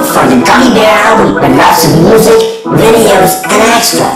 for the Gummy Bear album with lots of music, videos, and extras.